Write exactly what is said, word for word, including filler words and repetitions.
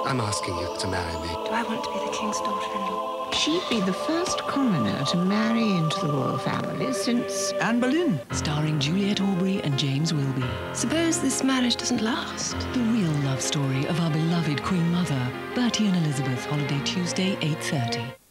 I'm asking you to marry me. Do I want to be the king's daughter-in-law? She'd be the first commoner to marry into the royal family since Anne Boleyn. Starring Juliet Aubrey and James Wilby. Suppose this marriage doesn't last? The real love story of our beloved Queen Mother. Bertie and Elizabeth, holiday Tuesday, eight thirty.